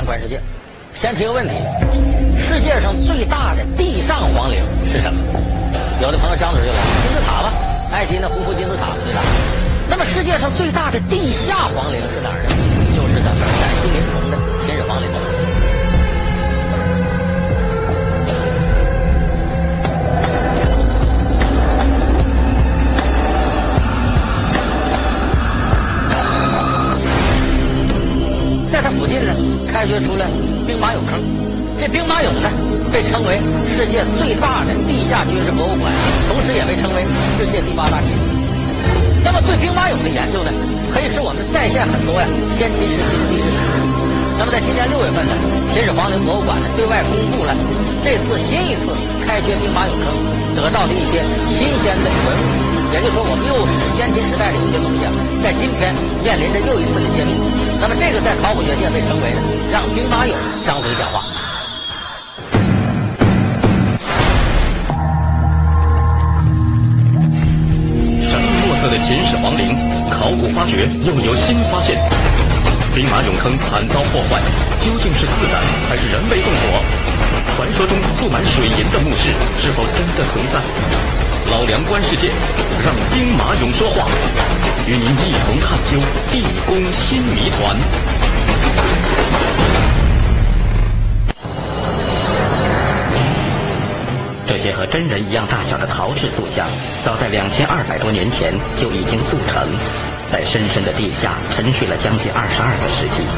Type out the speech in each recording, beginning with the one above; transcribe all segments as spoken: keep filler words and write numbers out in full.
观世界。先提个问题：世界上最大的地上皇陵是什么？有的朋友张嘴就来金字塔吧，埃及的胡夫金字塔最大。那么世界上最大的地下皇陵是哪儿呢？就是咱们陕西临潼的秦始皇陵。在它附近呢，开掘出了兵马俑坑。这兵马俑呢，被称为世界最大的地下军事博物馆，同时也被称为世界第八大奇迹。那么对兵马俑的研究呢，可以使我们再现很多呀先秦时期的历史史实。那么在今年六月份呢，秦始皇陵博物馆呢对外公布了这次新一次开掘兵马俑坑得到的一些新鲜的文物，也就是说我们又使先秦时代的一些东西啊，在今天面临着又一次的揭秘。那么这个在考古学界被称为呢，让兵马俑张嘴讲话。 的秦始皇陵考古发掘又有新发现，兵马俑坑惨遭破坏，究竟是自然还是人为动火？传说中注满水银的墓室是否真的存在？老梁观世界，让兵马俑说话，与您一同探究地宫新谜团。 这些和真人一样大小的陶制塑像，早在两千二百多年前就已经速成，在深深的地下沉睡了将近二十二个世纪。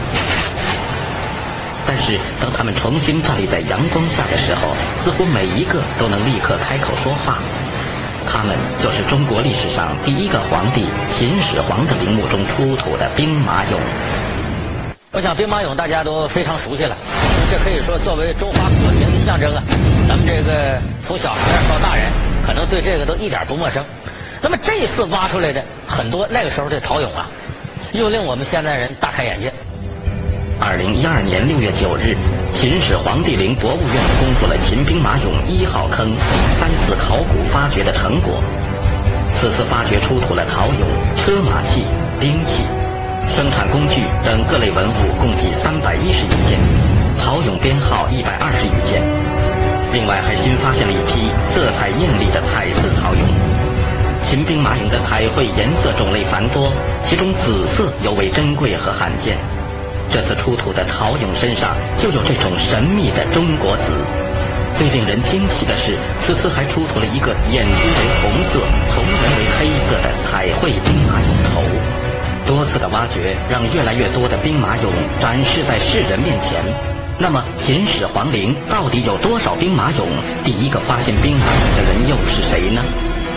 但是，当他们重新站立在阳光下的时候，似乎每一个都能立刻开口说话。他们就是中国历史上第一个皇帝秦始皇的陵墓中出土的兵马俑。 我想兵马俑大家都非常熟悉了，这可以说作为中华国民的象征啊，咱们这个从小孩到大人可能对这个都一点不陌生。那么这一次挖出来的很多那个时候的陶俑啊，又令我们现在人大开眼界。 二零一二年六月九日，秦始皇帝陵博物院公布了秦兵马俑一号坑第三次考古发掘的成果。此次发掘出土了陶俑、车马器、兵器、生产工具等各类文物共计三百一十余件，陶俑编号一百二十余件。另外还新发现了一批色彩艳丽的彩色陶俑。秦兵马俑的彩绘颜色种类繁多，其中紫色尤为珍贵和罕见。这次出土的陶俑身上就有这种神秘的中国紫。最令人惊奇的是，此次还出土了一个眼珠为红色、瞳仁为黑色的彩绘兵马俑头。多次的挖掘让越来越多的兵马俑展示在世人面前。那么秦始皇陵到底有多少兵马俑？第一个发现兵马俑的人又是谁呢？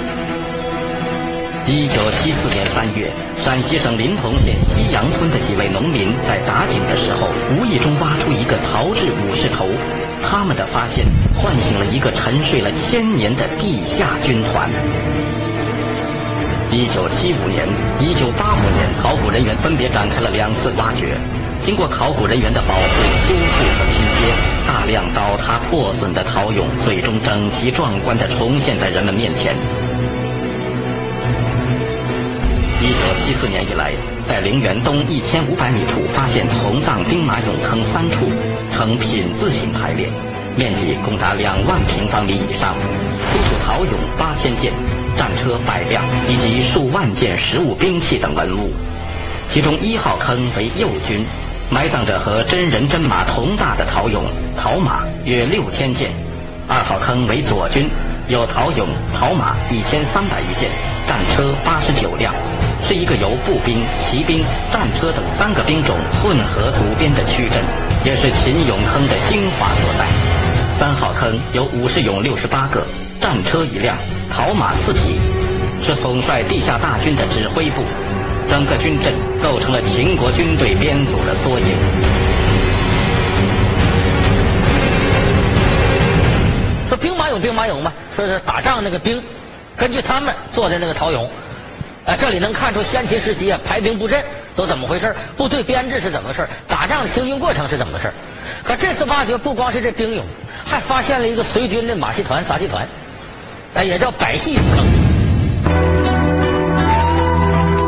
一九七四年三月，陕西省临潼县西阳村的几位农民在打井的时候，无意中挖出一个陶制武士头。他们的发现唤醒了一个沉睡了千年的地下军团。一九七五年、一九八五年，考古人员分别展开了两次挖掘。经过考古人员的保护、修复和拼接，大量倒塌破损的陶俑最终整齐壮观地重现在人们面前。一九七四年以来，在陵园东一千五百米处发现从葬兵马俑坑三处，呈品字形排列，面积共达两万平方米以上，出土陶俑八千件、战车百辆以及数万件实物兵器等文物。其中一号坑为右军，埋葬着和真人真马同大的陶俑、陶马约六千件；二号坑为左军，有陶俑、陶马一千三百余件，战车八十九辆，是一个由步兵、骑兵、战车等三个兵种混合组编的区阵，也是秦俑坑的精华所在。三号坑有武士俑六十八个，战车一辆，陶马四匹，是统帅地下大军的指挥部。整个军阵构成了秦国军队编组的缩影。 说兵马俑，兵马俑嘛，说是打仗那个兵，根据他们做的那个陶俑，啊，这里能看出先秦时期啊排兵布阵都怎么回事，部队编制是怎么回事，打仗的行军过程是怎么回事。可这次挖掘不光是这兵俑，还发现了一个随军的马戏团、杂戏团，啊，也叫百戏俑坑。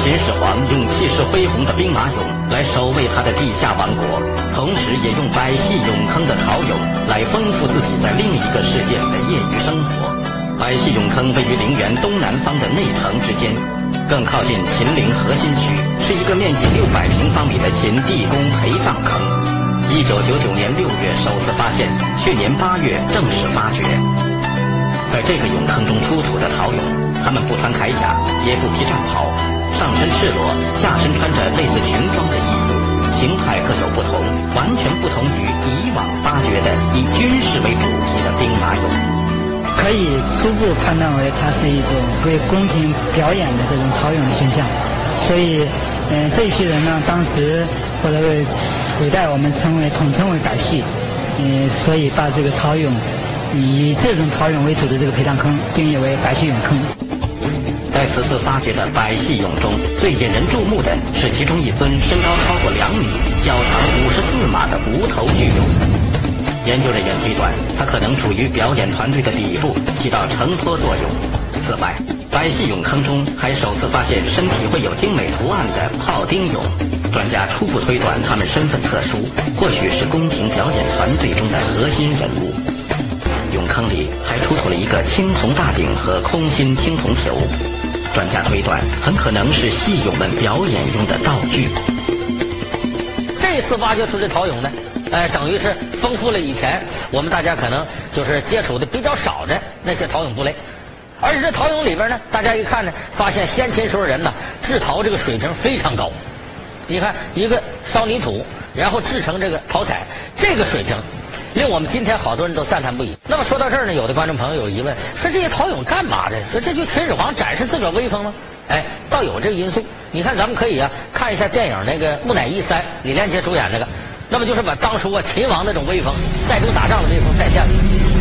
秦始皇用气势恢宏的兵马俑来守卫他的地下王国，同时也用百戏俑坑的陶俑来丰富自己在另一个世界里的业余生活。百戏俑坑位于陵园东南方的内城之间，更靠近秦陵核心区，是一个面积六百平方米的秦地宫陪葬坑。一九九九年六月首次发现，去年八月正式发掘。在这个俑坑中出土的陶俑，他们不穿铠甲，也不披战袍，上身赤裸，下身穿着类似裙装的衣服，形态各有不同，完全不同于以往发掘的以军事为主题的兵马俑。 可以初步判断为它是一种为宫廷表演的这种陶俑的形象，所以，嗯、呃，这一批人呢，当时或者为古代我们称为统称为百戏，嗯、呃，所以把这个陶俑以这种陶俑为主的这个陪葬坑定义为百戏俑坑。 在此次发掘的百戏俑中，最引人注目的是其中一尊身高超过两米、脚长五十四码的无头巨俑。研究人员推断，它可能处于表演团队的底部，起到承托作用。此外，百戏俑坑中还首次发现身体绘有精美图案的炮丁俑，专家初步推断他们身份特殊，或许是宫廷表演团队中的核心人物。俑坑里还出土了一个青铜大鼎和空心青铜球，专家推断很可能是戏俑们表演用的道具。 这次挖掘出这陶俑呢，呃，等于是丰富了以前我们大家可能就是接触的比较少的那些陶俑部类。而且这陶俑里边呢，大家一看呢，发现先秦时候人呢制陶这个水平非常高。你看一个烧泥土，然后制成这个陶彩，这个水平令我们今天好多人都赞叹不已。那么说到这儿呢，有的观众朋友有疑问，说这些陶俑干嘛的？说这就秦始皇展示自个儿威风吗？哎，倒有这个因素。你看咱们可以啊看一下电影那个《木乃伊三》，李连杰主演那个，那么就是把当初啊秦王那种威风、带兵打仗的威风再现了。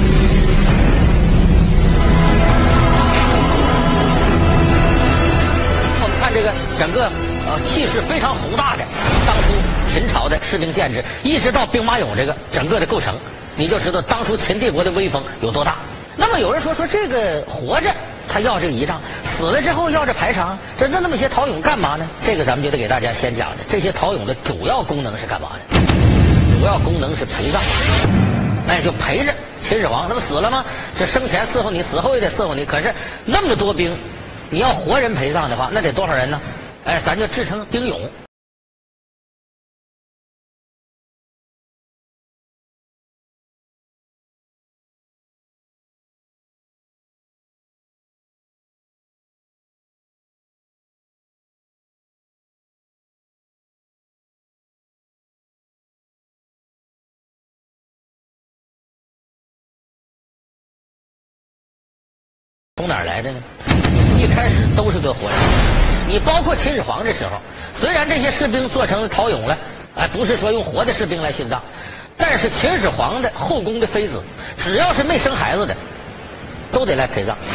我们看这个整个呃气势非常宏大的当初秦朝的士兵建制，一直到兵马俑这个整个的构成，你就知道当初秦帝国的威风有多大。那么有人说说这个活着他要这个仪仗，死了之后要这排场，这那那么些陶俑干嘛呢？这个咱们就得给大家先讲的，这些陶俑的主要功能是干嘛的？主要功能是陪葬，那就陪着秦始皇。那不死了吗？这生前伺候你，死后也得伺候你。可是那么多兵，你要活人陪葬的话，那得多少人呢？哎，咱就制成兵俑。从哪儿来的呢？一开始都是个活人。你包括秦始皇这时候，虽然这些士兵做成了陶俑了，哎，不是说用活的士兵来殉葬，但是秦始皇的后宫的妃子，只要是没生孩子的，都得来陪葬。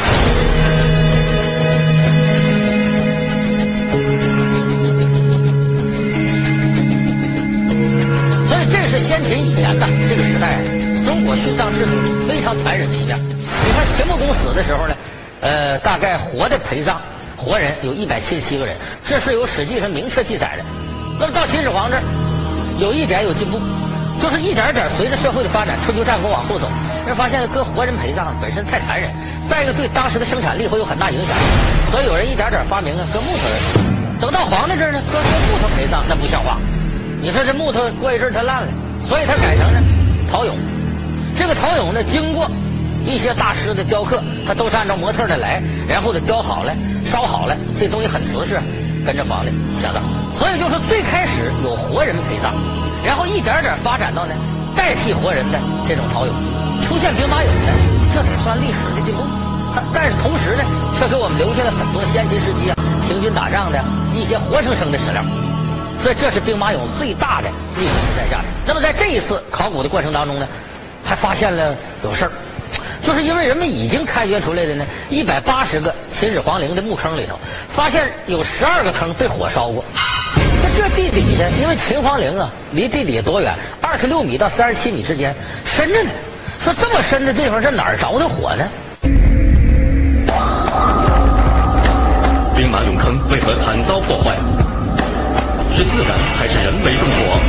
所以这是先秦以前的这个时代，中国殉葬制度非常残忍的一面。你看秦穆公死的时候呢，呃，大概活的陪葬活人有一百七十七个人，这是有史记上明确记载的。那么到秦始皇这儿，有一点有进步，就是一点点随着社会的发展，春秋战国往后走，人发现搁活人陪葬本身太残忍，再一个对当时的生产力会有很大影响，所以有人一点点发明啊搁木头人。等到皇帝这儿呢，搁搁木头陪葬那不像话。你说这木头过一阵它烂了，所以它改成呢陶俑。这个陶俑呢，经过一些大师的雕刻，他都是按照模特的来，然后呢雕好了、烧好了，这东西很瓷实，跟着皇帝下葬。所以就是最开始有活人陪葬，然后一点点发展到呢代替活人的这种陶俑，出现兵马俑呢，这得算历史的进步。但是同时呢，却给我们留下了很多先秦时期啊行军打仗的一些活生生的史料。所以这是兵马俑最大的历史时代价值。那么在这一次考古的过程当中呢，还发现了有事儿。就是因为人们已经开掘出来的呢，一百八十个秦始皇陵的墓坑里头，发现有十二个坑被火烧过。那这地底下，因为秦皇陵啊，离地底下多远？二十六米到三十七米之间，深着呢。说这么深的地方，这哪儿着的火呢？ 兵马俑坑为何惨遭破坏？是自然还是人为纵火？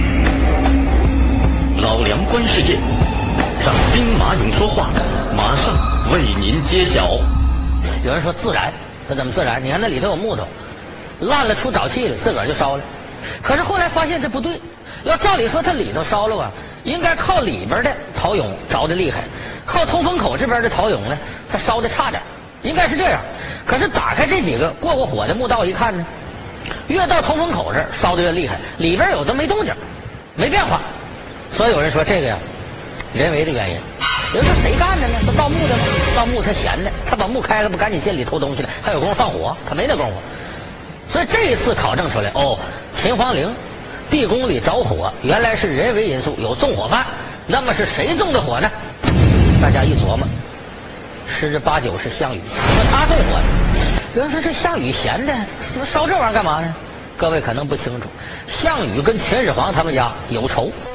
老梁观世界，让兵马俑说话，马上为您揭晓。 有人说自然，这怎么自然？你看那里头有木头，烂了出沼气了，自个儿就烧了。可是后来发现这不对，要照理说它里头烧了吧，应该靠里边的陶俑着的厉害，靠通风口这边的陶俑呢，它烧的差点，应该是这样。可是打开这几个过过火的墓道一看呢，越到通风口这儿烧的越厉害，里边有的没动静，没变化。所以有人说这个呀，人为的原因。有人说谁干的呢？都盗墓的吗？盗墓他闲的，他把墓开了，不赶紧进里偷东西了？还有功夫放火？他没那功夫。所以这一次考证出来，哦，秦皇陵地宫里着火，原来是人为因素，有纵火犯。那么是谁纵的火呢？大家一琢磨，十之八九是项羽。说他纵火，有人说这项羽闲的，烧这玩意儿干嘛呢？各位可能不清楚，项羽跟秦始皇他们家有仇。